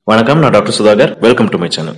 வணக்கம், நான் doctor Sudhakar. Welcome to my channel.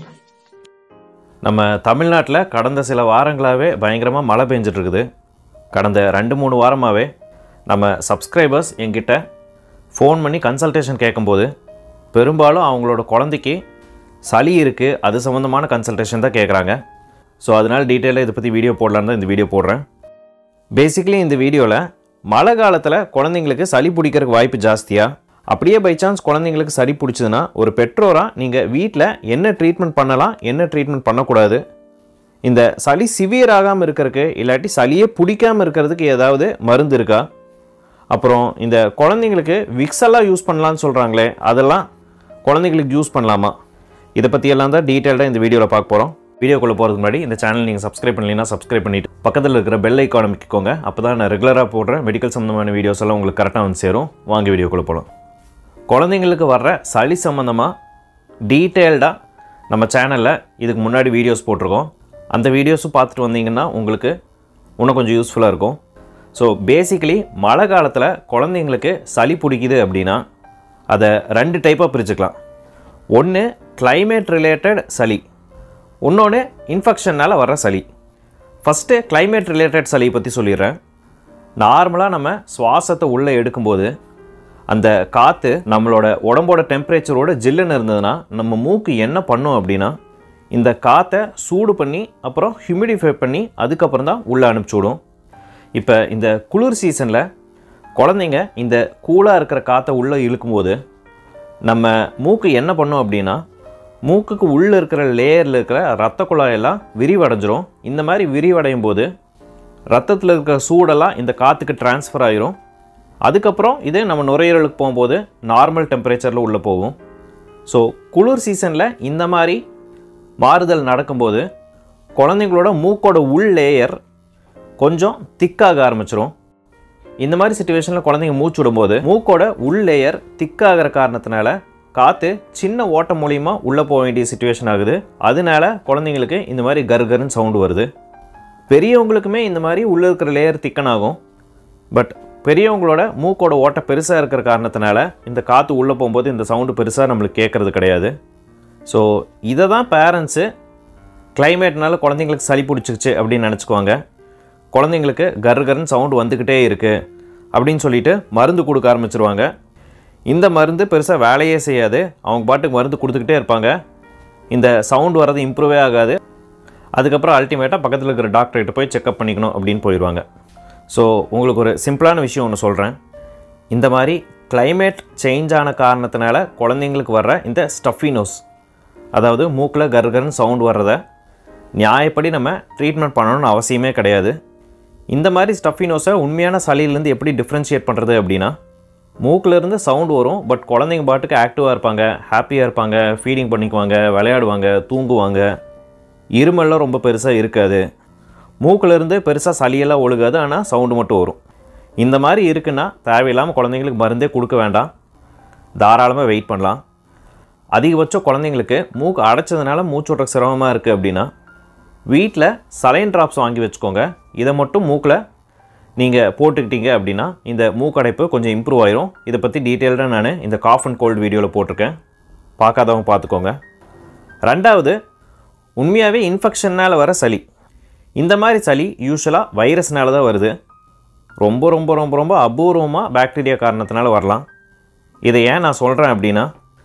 நம்ம தமிழ்நாட்டில் கடந்த சில வாரங்களாகவே பயங்கரமாக மழை பெஞ்சிட்டு இருக்குது. கடந்த 2-3 வாரமாகவே நம்ம சப்ஸ்கிரைபர்ஸ் என்கிட்ட ஃபோன் பண்ணி கன்சல்டேஷன் கேட்கும்போது பெரும்பாலும் அவங்களோட குழந்தைக்கு சளி இருக்குது, அது சம்மந்தமான கன்சல்டேஷன் தான் கேட்குறாங்க. ஸோ அதனால் டீட்டெயிலாக இதை பற்றி வீடியோ போடலான்னு தான் இந்த வீடியோ போடுறேன். பேசிக்கலி இந்த வீடியோவில் மழை காலத்தில் குழந்தைங்களுக்கு சளி பிடிக்கிறதுக்கு வாய்ப்பு ஜாஸ்தியாக, அப்படியே பை சான்ஸ் குழந்தைங்களுக்கு சளி பிடிச்சதுன்னா ஒரு பெற்றோராக நீங்கள் வீட்டில் என்ன ட்ரீட்மெண்ட் பண்ணலாம், என்ன ட்ரீட்மெண்ட் பண்ணக்கூடாது, இந்த சளி சிவியர் ஆகாமல் இருக்கிறதுக்கு இல்லாட்டி சளியே பிடிக்காமல் இருக்கிறதுக்கு ஏதாவது மருந்து இருக்கா, அப்புறம் இந்த குழந்தைங்களுக்கு விக்ஸ் எல்லாம் யூஸ் பண்ணலான்னு சொல்கிறாங்களே, அதெல்லாம் குழந்தைங்களுக்கு யூஸ் பண்ணலாமா, இதை பற்றியெல்லாம் தான் டீட்டெயில்டாக இந்த வீடியோவில் பார்க்க போகிறோம். வீடியோக்குள்ளே போகிறதுக்கு முன்னாடி இந்த சேனல் நீங்கள் சப்ஸ்கிரைப் பண்ணலைன்னா சப்ஸ்கிரைப் பண்ணிவிட்டு பக்கத்தில் இருக்கிற பெல் ஐக்கானை அமைக்கிக்கோங்க. அப்போ தான் நான் ரெகுலராக போடுற மெடிக்கல் சம்மந்தமான வீடியோஸ் எல்லாம் உங்களுக்கு கரெக்டாக வந்து சேரும். வாங்க வீடியோக்குள்ளே போகலாம். குழந்தைங்களுக்கு வர்ற சளி சம்மந்தமாக டீட்டெயில்டாக நம்ம சேனலில் இதுக்கு முன்னாடி வீடியோஸ் போட்டிருக்கோம். அந்த வீடியோஸும் பார்த்துட்டு வந்தீங்கன்னா உங்களுக்கு இன்னும் கொஞ்சம் யூஸ்ஃபுல்லாக இருக்கும். ஸோ பேசிக்கலி மழை காலத்தில் குழந்தைங்களுக்கு சளி பிடிக்குது அப்படின்னா அதை 2 டைப்பாக பிரிச்சுக்கலாம். ஒன்று கிளைமேட் ரிலேட்டட் சளி, இன்னொன்று இன்ஃபெக்ஷனால் வர்ற சளி. ஃபஸ்ட்டு கிளைமேட் ரிலேட்டட் சளியை பற்றி சொல்லிடுறேன். நார்மலாக நம்ம சுவாசத்தை உள்ளே எடுக்கும்போது அந்த காற்று நம்மளோட உடம்போட டெம்பரேச்சரோட ஜில்லுன்னு இருந்ததுன்னா நம்ம மூக்கு என்ன பண்ணும் அப்படின்னா இந்த காற்றை சூடு பண்ணி அப்புறம் ஹியூமிடிஃபை பண்ணி அதுக்கப்புறம் தான் உள்ளே அனுப்பிச்சுடும். இப்போ இந்த குளிர் சீசனில் குழந்தைங்க இந்த கூலாக இருக்கிற காற்றை உள்ளே இழுக்கும்போது நம்ம மூக்கு என்ன பண்ணும் அப்படின்னா மூக்குக்கு உள்ளே இருக்கிற லேயரில் இருக்கிற இரத்த குழாயெல்லாம் விரிவடைஞ்சிரும். இந்த மாதிரி விரிவடையும் போது ரத்தத்தில் இருக்கிற சூடெல்லாம் இந்த காற்றுக்கு டிரான்ஸ்ஃபர் ஆகிரும். அதுக்கப்புறம் இது நம்ம நுரையீரலுக்கு போகும்போது நார்மல் டெம்பரேச்சரில் உள்ளே போகும். ஸோ குளிர் சீசனில் இந்த மாதிரி மாறுதல் நடக்கும்போது குழந்தைங்களோட மூக்கோட உள் லேயர் கொஞ்சம் திக்காக ஆரம்பிச்சிடும். இந்த மாதிரி சிச்சுவேஷனில் குழந்தைங்க மூச்சு விடும்போது மூக்கோட உள் லேயர் திக்காகிற காரணத்தினால காற்று சின்ன ஓட்டம் மூலிமா உள்ளே போக வேண்டிய சிச்சுவேஷன் ஆகுது. அதனால குழந்தைங்களுக்கு இந்த மாதிரி கர்கர்னு சவுண்டு வருது. பெரியவங்களுக்குமே இந்த மாதிரி உள்ளே இருக்கிற லேயர் திக்கன் ஆகும். பட் பெரியவங்களோட மூக்கோட ஓட்டை பெருசாக இருக்கிற காரணத்தினால இந்த காற்று உள்ளே போகும்போது இந்த சவுண்டு பெருசாக நம்மளுக்கு கேட்குறது கிடையாது. ஸோ இதை தான் பேரண்ட்ஸு கிளைமேட்னால குழந்தைங்களுக்கு சளி பிடிச்சிருச்சு அப்படின்னு நினச்சிக்குவாங்க. குழந்தைங்களுக்கு கர்கர்னு சவுண்டு வந்துக்கிட்டே இருக்குது அப்படின்னு சொல்லிட்டு மருந்து கொடுக்க ஆரம்பிச்சிருவாங்க. இந்த மருந்து பெருசாக வேலையே செய்யாது. அவங்க பாட்டுக்கு மருந்து கொடுத்துக்கிட்டே இருப்பாங்க. இந்த சவுண்டு வர்றது இம்ப்ரூவே ஆகாது. அதுக்கப்புறம் அல்டிமேட்டாக பக்கத்தில் இருக்கிற டாக்டர்கிட்ட போய் செக்அப் பண்ணிக்கணும் அப்படின்னு போயிடுவாங்க. ஸோ உங்களுக்கு ஒரு சிம்பிளான விஷயம் ஒன்று சொல்கிறேன். இந்த மாதிரி கிளைமேட் சேஞ்ச் ஆன காரணத்தினால குழந்தைங்களுக்கு வர்ற இந்த ஸ்டஃபி நோஸ், அதாவது மூக்கில் கர்கர்னு சவுண்டு வர்றதை நியாயப்படி நம்ம ட்ரீட்மெண்ட் பண்ணணும்னு அவசியமே கிடையாது. இந்த மாதிரி ஸ்டஃபி நோஸை உண்மையான சளியிலேருந்து எப்படி டிஃப்ரென்ஷியேட் பண்ணுறது அப்படின்னா, மூக்கிலேருந்து சவுண்டு வரும், பட் குழந்தைங்க பாட்டுக்கு ஆக்டிவாக இருப்பாங்க, ஹாப்பியாக இருப்பாங்க, ஃபீடிங் பண்ணிக்குவாங்க, விளையாடுவாங்க, தூங்குவாங்க, இருமல்லாம் ரொம்ப பெருசாக இருக்காது, மூக்கிலேருந்து பெருசாக சளியெல்லாம் ஒழுகாது, ஆனால் சவுண்டு மட்டும் வரும். இந்த மாதிரி இருக்குன்னா தேவையில்லாமல் குழந்தைங்களுக்கு மருந்தே கொடுக்க வேண்டாம், தாராளமாக வெயிட் பண்ணலாம். அதிகபட்சம் குழந்தைங்களுக்கு மூக்கு அடைச்சதுனால மூச்சு விட்ற சிரமமாக இருக்குது அப்படின்னா வீட்டில் சலைன் ட்ராப்ஸ் வாங்கி வச்சுக்கோங்க. இதை மட்டும் மூக்கில் நீங்கள் போட்டுக்கிட்டீங்க அப்படின்னா இந்த மூக்கடைப்பு கொஞ்சம் இம்ப்ரூவ் ஆயிரும். இதை பற்றி டீட்டெயில்டாக நான் இந்த காஃப் அண்ட் கோல்டு வீடியோவில் போட்டிருக்கேன், பார்க்காதவங்க பார்த்துக்கோங்க. ரெண்டாவது, உண்மையாகவே இன்ஃபெக்ஷனால் வர சளி. இந்த மாதிரி சளி யூஸ்வலாக வைரஸ்னால தான் வருது. ரொம்ப ரொம்ப ரொம்ப ரொம்ப அபூர்வமாக பாக்டீரியா காரணத்தினால வரலாம். இதை ஏன் நான் சொல்கிறேன் அப்படின்னா,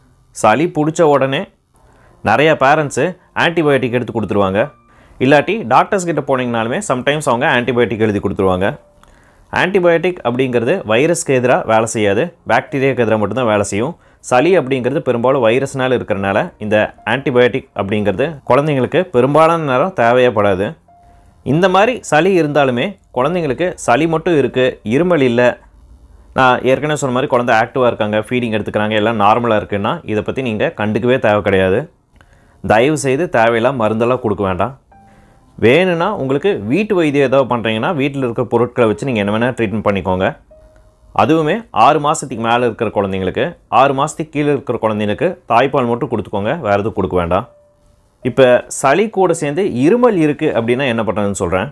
சளி பிடிச்ச உடனே நிறைய பேரண்ட்ஸு ஆன்டிபயோட்டிக் எடுத்து கொடுத்துருவாங்க. இல்லாட்டி டாக்டர்ஸ் கிட்ட போனீங்கனாலுமே சம்டைம்ஸ் அவங்க ஆன்டிபயோட்டிக் எழுதி கொடுத்துருவாங்க. ஆன்டிபயோட்டிக் அப்படிங்கிறது வைரஸ்க்கு எதிராக வேலை செய்யாது, பாக்டீரியாவுக்கு எதிராக மட்டும்தான் வேலை செய்யும். சளி அப்படிங்கிறது பெரும்பாலும் வைரஸ்னால் இருக்கிறனால இந்த ஆன்டிபயோட்டிக் அப்படிங்கிறது குழந்தைங்களுக்கு பெரும்பாலான நேரம் தேவையப்படாது. இந்த மாதிரி சளி இருந்தாலுமே குழந்தைங்களுக்கு சளி மட்டும் இருக்குது, இருமல் இல்லை, நான் ஏற்கனவே சொன்ன மாதிரி குழந்தை ஆக்டிவாக இருக்காங்க, ஃபீடிங் எடுத்துக்கிறாங்க, எல்லாம் நார்மலாக இருக்குன்னா இதை பற்றி நீங்கள் கண்டுக்கவே தேவை கிடையாது. தயவு செய்து தேவையில்லாம் மருந்தெல்லாம் கொடுக்க வேண்டாம். வேணும்னா உங்களுக்கு வீட்டு வைத்தியம் ஏதாவது பண்ணுறீங்கன்னா வீட்டில் இருக்கிற பொருட்களை வச்சு நீங்கள் என்ன வேணால் ட்ரீட்மெண்ட் பண்ணிக்கோங்க. அதுவுமே 6 மாதத்துக்கு மேலே இருக்கிற குழந்தைங்களுக்கு, 6 மாதத்துக்கு கீழே இருக்கிற குழந்தைங்களுக்கு தாய்ப்பால் மட்டும் கொடுத்துக்கோங்க, வேறு எதுவும் கொடுக்க வேண்டாம். இப்போ சளி கூட சேர்ந்து இருமல் இருக்குது அப்படின்னா என்ன பண்ணுறதுன்னு சொல்கிறேன்.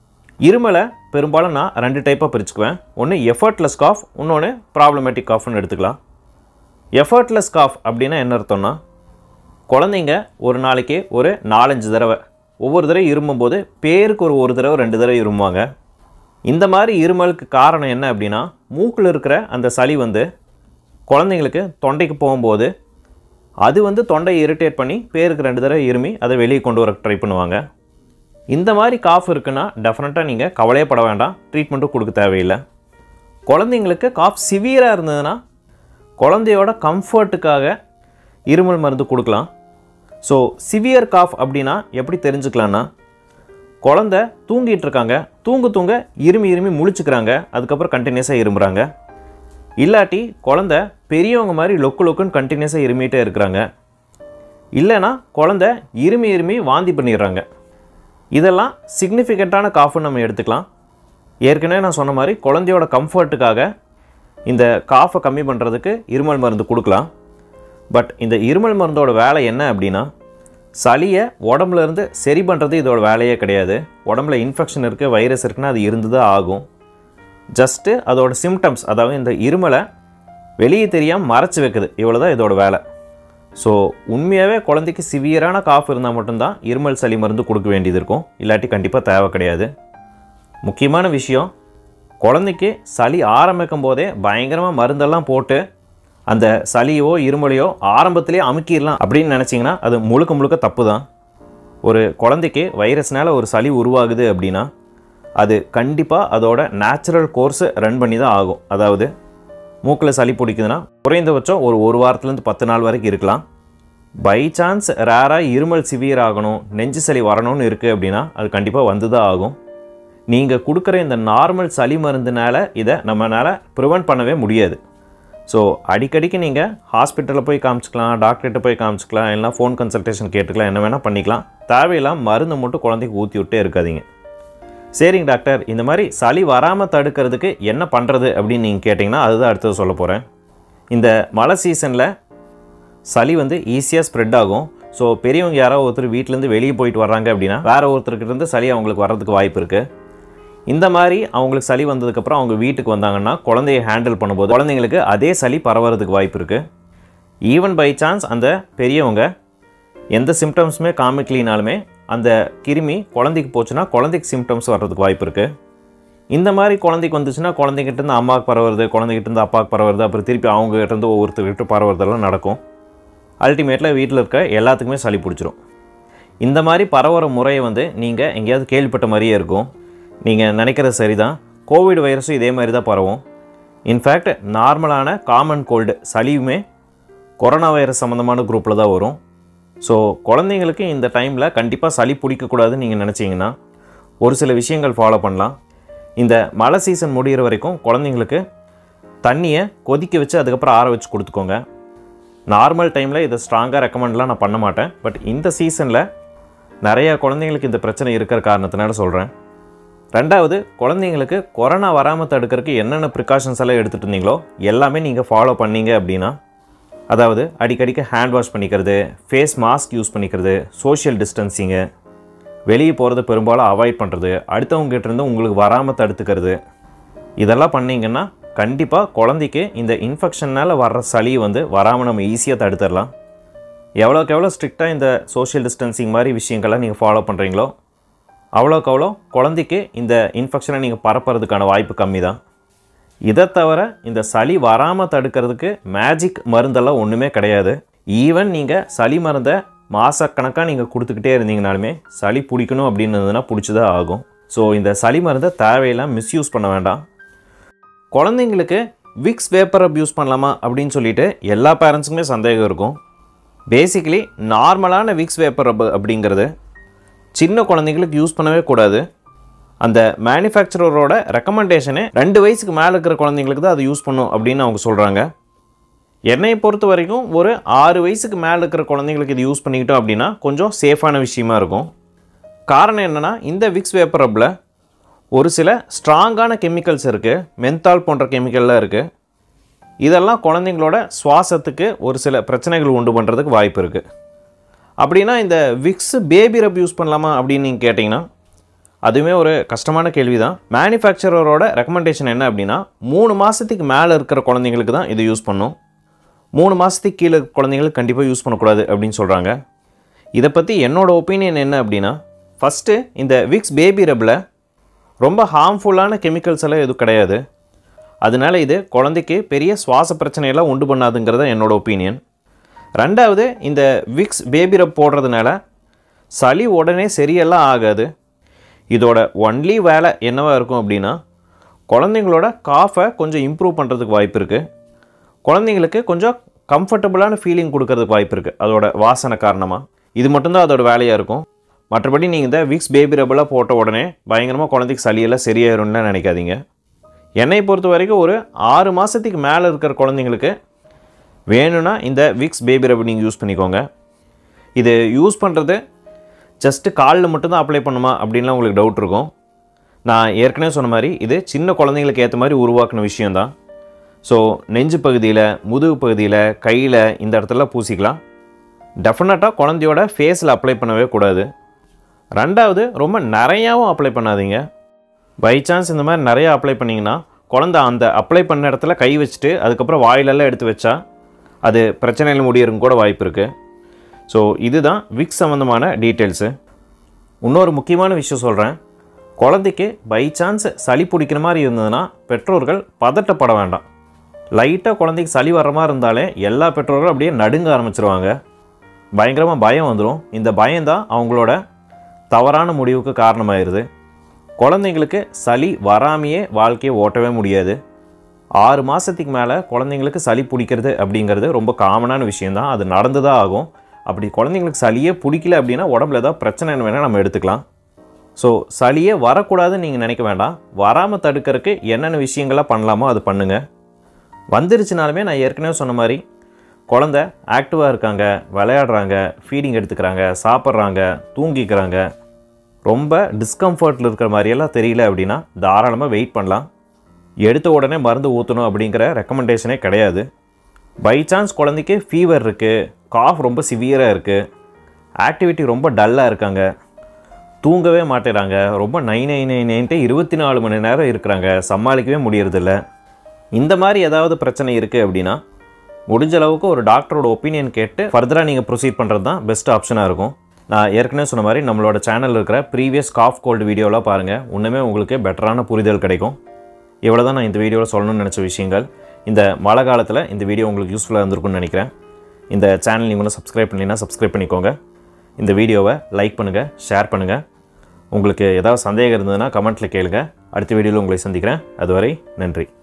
இருமலை பெரும்பாலும் நான் 2 டைப்பாக பிரிச்சுக்குவேன். ஒன்று எஃபர்ட்லெஸ் காஃப், இன்னொன்று ப்ராப்ளமேட்டிக் காஃப்னு எடுத்துக்கலாம். எஃபர்ட்லெஸ் காஃப் அப்படின்னா என்ன அர்த்தம்னா, குழந்தைங்க ஒரு நாளைக்கு ஒரு 4-5 தடவை ஒவ்வொரு தடவை இருமும்போது பேருக்கு ஒரு தடவை 2 தடவை இருமுவாங்க. இந்த மாதிரி இருமலுக்கு காரணம் என்ன அப்படின்னா, மூக்கில் இருக்கிற அந்த சளி வந்து குழந்தைங்களுக்கு தொண்டைக்கு போகும்போது அது வந்து தொண்டையை இரிட்டேட் பண்ணி பேருக்கு 2 தடவை இருமி அதை வெளியே கொண்டு வர ட்ரை பண்ணுவாங்க. இந்த மாதிரி காஃப் இருக்குன்னா டெஃபினட்டாக நீங்கள் கவலையப்பட வேண்டாம், ட்ரீட்மெண்ட்டும் கொடுக்க தேவையில்லை. குழந்தைங்களுக்கு காஃப் சிவியராக இருந்ததுன்னா குழந்தையோட கம்ஃபர்ட்டுக்காக இருமல் மருந்து கொடுக்கலாம். ஸோ சிவியர் காஃப் அப்படின்னா எப்படி தெரிஞ்சுக்கலான்னா, குழந்தை தூங்கிட்டு இருக்காங்க, தூங்க இருமி முழிச்சுக்கிறாங்க, அதுக்கப்புறம் கண்டினியூஸாக இருமுறாங்க. இல்லாட்டி குழந்தை பெரியவங்க மாதிரி லொக்குன்னு கண்டினியூஸாக இருமிகிட்டே இருக்கிறாங்க. இல்லைனா குழந்தை இருமி வாந்தி பண்ணிடுறாங்க. இதெல்லாம் சிக்னிஃபிகண்ட்டான காஃப்னு நம்ம எடுத்துக்கலாம். ஏற்கனவே நான் சொன்ன மாதிரி குழந்தையோட கம்ஃபர்ட்டுக்காக இந்த காஃபை கம்மி பண்ணுறதுக்கு இருமல் மருந்து கொடுக்கலாம். பட் இந்த இருமல் மருந்தோட வேலை என்ன அப்படின்னா, சளியை உடம்புலேருந்து சரி பண்ணுறது இதோட வேலையே கிடையாது. உடம்புல இன்ஃபெக்ஷன் இருக்குது, வைரஸ் இருக்குன்னா அது இருந்து தான் ஆகும். ஜஸ்ட்டு அதோட சிம்டம்ஸ், அதாவது இந்த இருமலை வெளியே தெரியாமல் மறைச்சி வைக்குது, இவ்வளோ தான் இதோட வேலை. ஸோ உண்மையாகவே குழந்தைக்கு சிவியரான காஃப் இருந்தால் மட்டும்தான் இருமல் சளி மருந்து கொடுக்க வேண்டியது இருக்கும், இல்லாட்டி கண்டிப்பாக தேவை கிடையாது. முக்கியமான விஷயம், குழந்தைக்கு சளி ஆரம்பிக்கும் போதே பயங்கரமாக மருந்தெல்லாம் போட்டு அந்த சளியோ இருமலையோ ஆரம்பத்திலே அமுக்கிடலாம் அப்படின்னு நினச்சிங்கன்னா அது முழுக்க தப்பு தான். ஒரு குழந்தைக்கு வைரஸ்னால் ஒரு சளி உருவாகுது அப்படின்னா அது கண்டிப்பாக அதோட நேச்சுரல் கோர்ஸை ரன் பண்ணி தான் ஆகும். அதாவது மூக்கில் சளி பிடிக்குதுன்னா குறைந்தபட்சம் ஒரு வாரத்துலேருந்து 10 நாள் வரைக்கும் இருக்கலாம். பை சான்ஸ் ரேராக இருமல் சிவியர் ஆகணும், நெஞ்சு சளி வரணும்னு இருக்குது அப்படின்னா அது கண்டிப்பாக வந்து தான் ஆகும். நீங்கள் கொடுக்குற இந்த நார்மல் சளி மருந்துனால இதை நம்மளால் ப்ரிவெண்ட் பண்ணவே முடியாது. ஸோ அடிக்கடிக்கு நீங்கள் ஹாஸ்பிட்டலில் போய் காமிச்சிக்கலாம், டாக்டர்கிட்ட போய் காமிச்சிக்கலாம், இல்லைனா ஃபோன் கன்சல்டேஷன் கேட்டுக்கலாம், என்ன வேணால் பண்ணிக்கலாம். தேவையில்லாமல் மருந்து மட்டும் குழந்தைக்கு ஊற்றி விட்டே இருக்காதீங்க. சரிங்க டாக்டர், இந்த மாதிரி சளி வராமல் தடுக்கிறதுக்கு என்ன பண்ணுறது அப்படின்னு நீங்கள் கேட்டிங்கன்னா அதுதான் அடுத்தது சொல்ல போகிறேன். இந்த மழை சீசனில் சளி வந்து ஈஸியாக ஸ்ப்ரெட் ஆகும். ஸோ பெரியவங்க யாராவது ஒருத்தர் வீட்டிலேருந்து வெளியே போயிட்டு வர்றாங்க அப்படின்னா வேறு ஒருத்தருக்கிட்ட சளி அவங்களுக்கு வர்றதுக்கு வாய்ப்பு இருக்குது. இந்த மாதிரி அவங்களுக்கு சளி வந்ததுக்கப்புறம் அவங்க வீட்டுக்கு வந்தாங்கன்னா குழந்தைய ஹேண்டில் பண்ணும்போது குழந்தைங்களுக்கு அதே சளி பரவறதுக்கு வாய்ப்பு இருக்குது. ஈவன் பை சான்ஸ் அந்த பெரியவங்க எந்த சிம்டம்ஸுமே காமிக்கலினாலுமே அந்த கிருமி குழந்தைக்கு போச்சுன்னா குழந்தைக்கு சிம்டம்ஸ் வர்றதுக்கு வாய்ப்பு இருக்குது. இந்த மாதிரி குழந்தைக்கு வந்துச்சுன்னா குழந்தைகிட்டேருந்து அம்மாவுக்கு பரவுறது, குழந்தைகிட்டேருந்து அப்பாவுக்கு பரவுறது, அப்புறம் திருப்பி அவங்ககிட்டேருந்து ஒவ்வொருத்தர்கிட்ட பரவுறதெல்லாம் நடக்கும். அல்டிமேட்டில் வீட்டில் இருக்க எல்லாத்துக்குமே சளி பிடிச்சிரும். இந்த மாதிரி பரவுற முறையை வந்து நீங்கள் எங்கேயாவது கேள்விப்பட்ட மாதிரியே இருக்கும். நீங்கள் நினைக்கிறது சரிதான், கோவிட் வைரஸும் இதே மாதிரி தான் பரவும். இன்ஃபேக்ட் நார்மலான காமன் கோல்டு சளியுமே கொரோனா வைரஸ் சம்மந்தமான குரூப்பில் தான் வரும். ஸோ குழந்தைங்களுக்கு இந்த டைமில் கண்டிப்பாக சளி பிடிக்கக்கூடாதுன்னு நீங்கள் நினச்சிங்கன்னா ஒரு சில விஷயங்கள் ஃபாலோ பண்ணலாம். இந்த மழை சீசன் முடிகிற வரைக்கும் குழந்தைங்களுக்கு தண்ணியை கொதிக்க வச்சு அதுக்கப்புறம் ஆற வச்சு கொடுத்துக்கோங்க. நார்மல் டைமில் இதை ஸ்ட்ராங்காக ரெக்கமெண்ட்லாம் நான் பண்ண மாட்டேன். பட் இந்த சீசனில் நிறையா குழந்தைங்களுக்கு இந்த பிரச்சனை இருக்கிற காரணத்தினால சொல்கிறேன். ரெண்டாவது, குழந்தைங்களுக்கு கொரோனா வராமல் தடுக்கிறதுக்கு என்னென்ன ப்ரிகாஷன்ஸ் எல்லாம் எடுத்துகிட்டு இருந்தீங்களோ எல்லாமே நீங்கள் ஃபாலோ பண்ணீங்க அப்படின்னா, அதாவது அடிக்கடிக்கு ஹேண்ட் வாஷ் பண்ணிக்கிறது, ஃபேஸ் மாஸ்க் யூஸ் பண்ணிக்கிறது, சோஷியல் டிஸ்டன்சிங்கு, வெளியே போகிறத பெரும்பாலும் அவாய்ட் பண்ணுறது, அடுத்தவங்ககிட்டேருந்து உங்களுக்கு வராமல் தடுத்துக்கிறது, இதெல்லாம் பண்ணிங்கன்னா கண்டிப்பாக குழந்தைக்கு இந்த இன்ஃபெக்ஷனால் வர்ற சளி வந்து வராமல் நம்ம ஈஸியாக தடுத்துடலாம். எவ்வளோக்கு எவ்வளோ ஸ்ட்ரிக்டாக இந்த சோஷியல் டிஸ்டன்சிங் மாதிரி விஷயங்கள்லாம் நீங்கள் ஃபாலோ பண்ணுறீங்களோ அவ்வளோக்கு அவ்வளோ குழந்தைக்கு இந்த இன்ஃபெக்ஷனை நீங்கள் பரப்புறதுக்கான வாய்ப்பு கம்மி தான். இதை தவிர இந்த சளி வராமல் தடுக்கிறதுக்கு மேஜிக் மருந்தெல்லாம் ஒன்றுமே கிடையாது. ஈவன் நீங்கள் சளி மருந்தை மாதக்கணக்காக நீங்கள் கொடுத்துக்கிட்டே இருந்தீங்கனாலுமே சளி பிடிக்கணும் அப்படின்னதுன்னா பிடிச்சி தான் ஆகும். ஸோ இந்த சளி மருந்தை தேவையெல்லாம் மிஸ்யூஸ் பண்ண வேண்டாம். குழந்தைங்களுக்கு விக்ஸ் வேப்பர் ரப் யூஸ் பண்ணலாமா அப்படின்னு சொல்லிட்டு எல்லா பேரண்ட்ஸுக்குமே சந்தேகம் இருக்கும். பேசிக்கலி நார்மலான விக்ஸ் வேப்பர் ரப் அப்படிங்கிறது சின்ன குழந்தைங்களுக்கு யூஸ் பண்ணவே கூடாது. அந்த மேனுஃபேக்சரரோட ரெக்கமெண்டேஷனே 2 வயசுக்கு மேலே இருக்கிற குழந்தைங்களுக்கு தான் அது யூஸ் பண்ணும் அப்படின்னு அவங்க சொல்கிறாங்க. என்னை பொறுத்த வரைக்கும் ஒரு 6 வயசுக்கு மேலே இருக்கிற குழந்தைங்களுக்கு இது யூஸ் பண்ணிக்கிட்டோம் அப்படின்னா கொஞ்சம் சேஃபான விஷயமா இருக்கும். காரணம் என்னென்னா, இந்த விக்ஸ் வேப்பர் ரப்பில் ஒரு சில ஸ்ட்ராங்கான கெமிக்கல்ஸ் இருக்குது, மென்தால் போன்ற கெமிக்கல்லாம் இருக்குது. இதெல்லாம் குழந்தைங்களோட சுவாசத்துக்கு ஒரு சில பிரச்சனைகள் உண்டு பண்ணுறதுக்கு வாய்ப்பு இருக்குது. அப்படின்னா இந்த விக்ஸ் பேபி ரப் யூஸ் பண்ணலாமா அப்படின்னு நீங்கள் கேட்டிங்கன்னா அதுவுமே ஒரு கஷ்டமான கேள்வி தான். மேனுஃபேக்சரரோட ரெக்கமெண்டேஷன் என்ன அப்படின்னா 3 மாதத்துக்கு மேலே இருக்கிற குழந்தைங்களுக்கு தான் இதை யூஸ் பண்ணும். 3 மாதத்துக்கு கீழே குழந்தைங்களுக்கு கண்டிப்பாக யூஸ் பண்ணக்கூடாது அப்படின்னு சொல்கிறாங்க. இதை பற்றி என்னோடய ஒப்பீனியன் என்ன அப்படின்னா, ஃபஸ்ட்டு இந்த விக்ஸ் பேபி ரப்பில் ரொம்ப ஹார்ம்ஃபுல்லான கெமிக்கல்ஸ் எல்லாம் எதுவும் கிடையாது. அதனால இது குழந்தைக்கு பெரிய சுவாச பிரச்சனையெல்லாம் உண்டு பண்ணாதுங்கிறத என்னோடய ஒப்பீனியன். ரெண்டாவது, இந்த விக்ஸ் பேபி ரப் போடுறதுனால சளி உடனே சரியெல்லாம் ஆகாது. இதோட ஒன்லி வேலை என்னவாக இருக்கும் அப்படின்னா, குழந்தைங்களோட காஃபை கொஞ்சம் இம்ப்ரூவ் பண்ணுறதுக்கு வாய்ப்பு இருக்குது. குழந்தைங்களுக்கு கொஞ்சம் கம்ஃபர்டபுளான ஃபீலிங் கொடுக்கறதுக்கு வாய்ப்பு இருக்குது அதோட வாசனை காரணமாக. இது மட்டும்தான் அதோட வேலையாக இருக்கும். மற்றபடி நீங்கள் இந்த விக்ஸ் பேபி ரப்பெல்லாம் போட்ட உடனே பயங்கரமாக குழந்தைக்கு சளியெல்லாம் சரியாயிரும்னு நினைக்காதீங்க. என்னை பொறுத்த வரைக்கும் ஒரு 6 மாதத்துக்கு மேலே இருக்கிற குழந்தைங்களுக்கு வேணும்னா இந்த விக்ஸ் பேபி ரப் நீங்கள் யூஸ் பண்ணிக்கோங்க. இது யூஸ் பண்ணுறது ஜஸ்ட்டு காலில் மட்டும்தான் அப்ளை பண்ணுமா அப்படின்லாம் உங்களுக்கு டவுட் இருக்கும். நான் ஏற்கனவே சொன்ன மாதிரி இது சின்ன குழந்தைங்களுக்கு ஏற்ற மாதிரி உருவாக்கின விஷயந்தான். ஸோ நெஞ்சு பகுதியில், முதுகு பகுதியில், கையில் இந்த இடத்துல பூசிக்கலாம். டெஃபினட்டாக குழந்தையோட ஃபேஸில் அப்ளை பண்ணவே கூடாது. ரெண்டாவது, ரொம்ப நிறையாவும் அப்ளை பண்ணாதீங்க. பை சான்ஸ் இந்த மாதிரி நிறையா அப்ளை பண்ணிங்கன்னா குழந்தை அந்த அப்ளை பண்ண இடத்துல கை வச்சுட்டு அதுக்கப்புறம் வாயிலெல்லாம் எடுத்து வச்சா அது பிரச்சனையில் முடியறதுக்கு கூட வாய்ப்பு இருக்குது. ஸோ இதுதான் விக்ஸ் சம்மந்தமான டீட்டெயில்ஸு. இன்னொரு முக்கியமான விஷயம் சொல்கிறேன். குழந்தைக்கு பை சான்ஸ் சளி பிடிக்கிற மாதிரி இருந்ததுன்னா பெற்றோர்கள் பதட்டப்பட வேண்டாம். லைட்டாக குழந்தைக்கு சளி வர்ற மாதிரி இருந்தாலே எல்லா பெற்றோர்களும் அப்படியே நடுங்க ஆரம்பிச்சிருவாங்க. பயங்கரமாக பயம் வந்துடும். இந்த பயம்தான் அவங்களோட தவறான முடிவுக்கு காரணமாயிருது. குழந்தைங்களுக்கு சளி வராமையே வாழ்க்கையை ஓட்டவே முடியாது. 6 மாதத்துக்கு மேலே குழந்தைங்களுக்கு சளி பிடிக்கிறது அப்படிங்கிறது ரொம்ப காமனான விஷயந்தான். அது நடந்து தான் ஆகும். அப்படி குழந்தைங்களுக்கு சளியே பிடிக்கல அப்படின்னா உடம்புல ஏதாவது பிரச்சனைன்னு வேணால் நம்ம எடுத்துக்கலாம். ஸோ சளியே வரக்கூடாதுன்னு நீங்கள் நினைக்க வேண்டாம். வராமல் தடுக்கிறதுக்கு என்னென்ன விஷயங்கள்லாம் பண்ணலாமோ அது பண்ணுங்கள். வந்துருச்சுனாலுமே நான் ஏற்கனவே சொன்ன மாதிரி குழந்தை ஆக்டிவாக இருக்காங்க, விளையாடுறாங்க, ஃபீடிங் எடுத்துக்கிறாங்க, சாப்பிட்றாங்க, தூங்கிக்கிறாங்க, ரொம்ப டிஸ்கம்ஃபர்ட்டில் இருக்கிற மாதிரியெல்லாம் தெரியல அப்படின்னா தாராளமாக வெயிட் பண்ணலாம். எடுத்த உடனே மருந்து ஊற்றணும் அப்படிங்கிற ரெக்கமெண்டேஷனே கிடையாது. பை சான்ஸ் குழந்தைக்கு ஃபீவர் இருக்குது, காஃப் ரொம்ப சிவியராக இருக்குது, ஆக்டிவிட்டி ரொம்ப டல்லாக இருக்காங்க, தூங்கவே மாட்டேறாங்க, ரொம்ப 24 மணி நேரம் இருக்கிறாங்க, சமாளிக்கவே முடியறதில்ல, இந்த மாதிரி ஏதாவது பிரச்சனை இருக்குது அப்படின்னா முடிஞ்ச அளவுக்கு ஒரு டாக்டரோட ஒப்பீனியன் கேட்டு ஃபர்தராக நீங்கள் ப்ரொசீட் பண்ணுறது தான் பெஸ்ட் ஆப்ஷனாக இருக்கும். நான் ஏற்கனவே சொன்ன மாதிரி நம்மளோட சேனலில் இருக்கிற ப்ரீவியஸ் காஃப் கோல்டு வீடியோலாம் பாருங்கள். இன்னுமே உங்களுக்கு பெட்டரான புரிதல் கிடைக்கும். இவ்வளோ தான் நான் இந்த வீடியோவில் சொல்லணும்னு நினச்ச விஷயங்கள். இந்த மழை காலத்தில் இந்த வீடியோ உங்களுக்கு யூஸ்ஃபுல்லாக இருந்திருக்குன்னு நினைக்கிறேன். இந்த சேனல் நீங்களும் சப்ஸ்கிரைப் பண்ணலைன்னா சப்ஸ்கிரைப் பண்ணிக்கோங்க. இந்த வீடியோவை லைக் பண்ணுங்கள், ஷேர் பண்ணுங்கள். உங்களுக்கு ஏதாவது சந்தேகம் இருந்ததுன்னா கமெண்ட்டில் கேளுங்க. அடுத்த வீடியோவில் உங்களை சந்திக்கிறேன். அதுவரை நன்றி.